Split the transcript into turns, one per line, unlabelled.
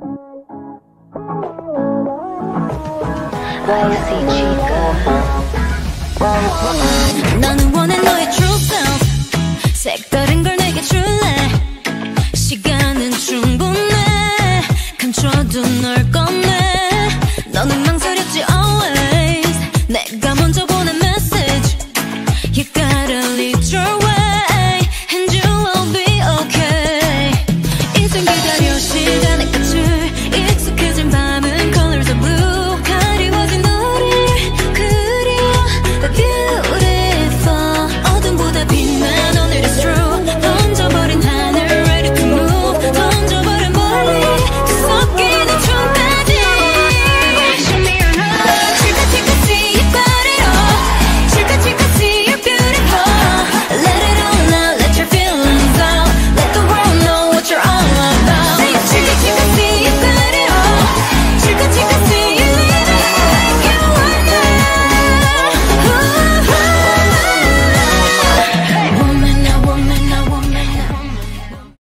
Chica.
나는 원해 너의 true self. 색다른 걸 내게 줄래. 시간은 충분해. 감춰둔 널